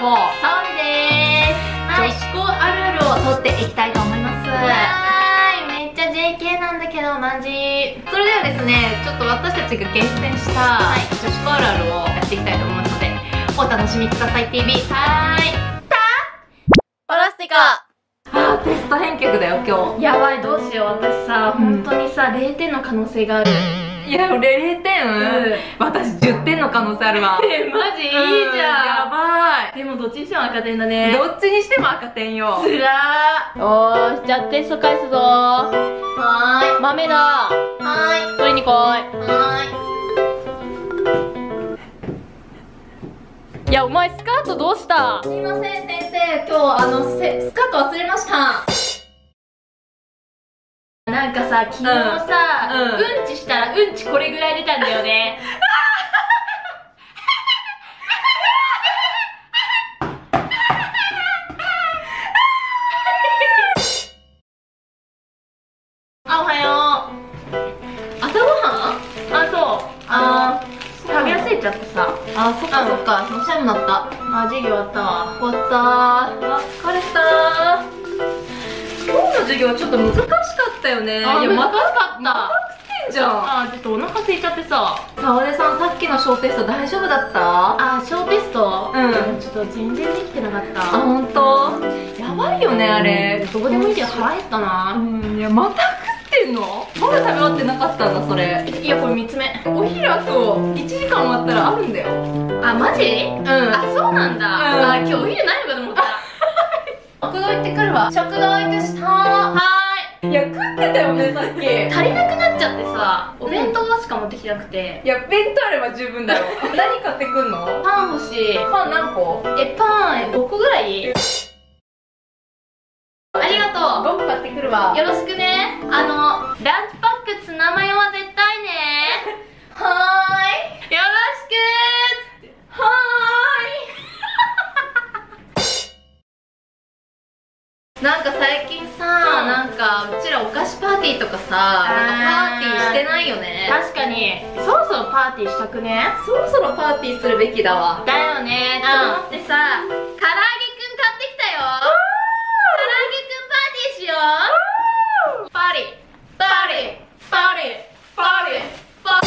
ほう、沙織です。女子校あるあるを取っていきたいと思います。 めっちゃ JK なんだけどマジ。 それではですね、ちょっと私たちが厳選した、女子校あるあるをやっていきたいと思いますので、お楽しみください。 TV パラスティカ。 テスト返却だよ今日。 やばい、どうしよう。私さ、本当にさ0点の可能性がある。 いや、俺0点、私10点の可能性あるわ。 マジいいじゃん。 やばい。 でもどっちにしても赤点だね。 どっちにしても赤点よ。 つらー。よーし、じゃあテスト返すぞー。はーい。豆だ。はーい。取りに来い。はーい。いや、お前スカートどうした？ すいません先生、今日スカート忘れました。 なんかさ、昨日さ、うんちしたらうんちこれぐらい出たんだよね。あ、おはよう。朝ごはん？あ、そう。食べ忘れちゃってさ。 あ、そっかそっか、そしたらなった。 あ、授業終わったわ。 終わったー。疲れたー。今日の授業ちょっと難しかったよね。いや、 難しかった。 また来てんじゃん。 ちょっとお腹空いちゃってさ。 沙織さん、さっきの小テスト大丈夫だった？ 小テスト？ちょっと全然できてなかった。 ほんと？やばいよね、あれ。 どうでもいいけど腹減ったな。 いや、また食ってんの？まだ食べ終わってなかったんだ、それ。 いや、これ3つ目。 お昼あと1時間終わったらあるんだよ。 あ、マジ？あ、そうなんだ。今日お昼ないのかと思った。 食堂行ってくるわ。 食堂行くした。はーい。 いや、食ってたよね、さっき。 足りなくなっちゃってさ、お弁当しか持ってきてなくて。 いや、弁当あれば十分だよ。何買ってくんの？ パン欲しい。 パン何個？ パン5個ぐらい？ありがと 5個買ってくるわ。 う。よろしくね。ランチパックツナマヨは絶対ね。 はーい。 よろしくはーい。なんか最近さ、なんかうちらお菓子パーティーとかさ、なんかパーティーしてないよね。 確かに。そろそろパーティーしたくね？ そろそろパーティーするべきだわ。 だよね。ちょっと待ってさ、唐揚げくん買ってきたよ。唐揚げくんパーティーしよう。パーティーパーティーパーティーパーティーパーテ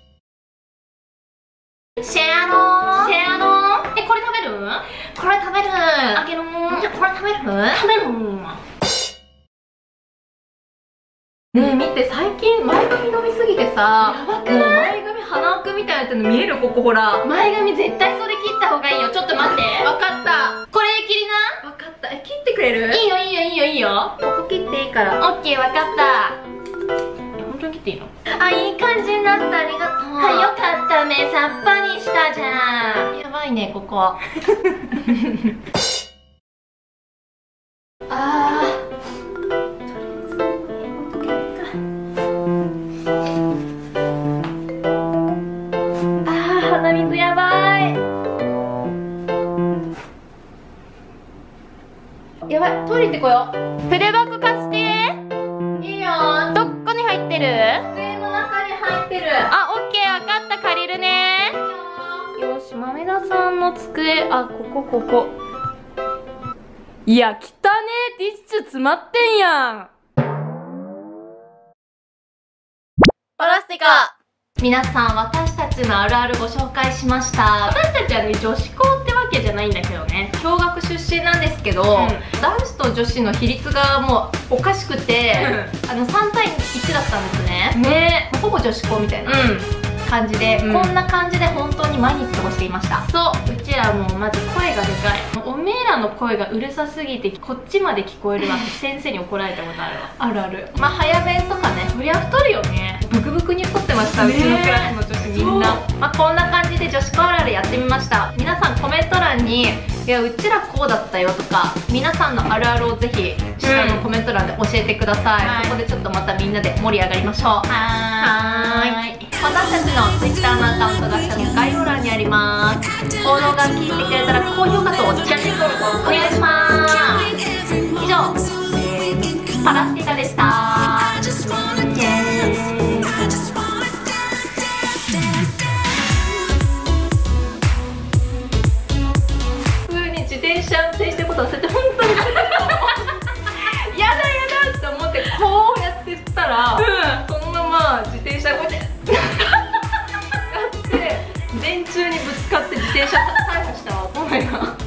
ィー。シェアのシェアのこれ食べる？これ食べる。あげる。じゃこれ食べる？食べる。 ねえ見て、最近前髪伸びすぎてさ、やばくない？もう前髪鼻くみたいになってるの見える？ここほら。 前髪絶対それ切った方がいいよ。ちょっと待って。 わかった。 これ切りな。 わかった。切ってくれる？ いいよいいよいいよいいよ。 ここ切っていいから。 オッケー、わかった。本当に切っていいの？あ、いい感じになった。ありがとう。よかったね。さっぱりしたじゃん。やばいね、ここ。鼻水やばい。 やばい、トイレ行ってこよう。 筆箱貸して。 いいよ。 どこに入ってる？ 机の中に入ってる。 あ、オッケー、わかった。借りるね。よし、豆田さんの机。あ、ここ。いや、汚ねえ。ティッシュ詰まってんやん。パラスティカ。 皆さん、私たちのあるあるご紹介しました。 私たちはね、女子校ってわけじゃないんだけどね。 共学出身なんですけど、男子と女子の比率がもうおかしくて、3対1だったんですね。 ね、 ほぼ女子校みたいな感じで、こんな感じで本当に毎日過ごしていました。 そう、うちらもうまず声がでかい。おめえらの声がうるさすぎてこっちまで聞こえるわって先生に怒られたことあるわ。 あるある。まあ早弁とかね、 そりゃ太るよね。 ブクブクに太ってました、うちのクラスの女子みんな。まあこんな感じで女子校あるあるやってみました。皆さんコメント欄に、いやうちらこうだったよとか、皆さんのあるあるをぜひ下のコメント欄で教えてください。そこでちょっとまたみんなで盛り上がりましょう。はーい。私たちの Twitter のアカウントが下の概要欄にあります。フォローが聞いてくれたら高評価とチャンネル登録お願いします。以上、パラスティカでした。普通に転してること忘れて本当にやだやだって思ってこうやって振ったら、そのまま自転車こうやってやって電柱にぶつかって自転車大破したわこの間。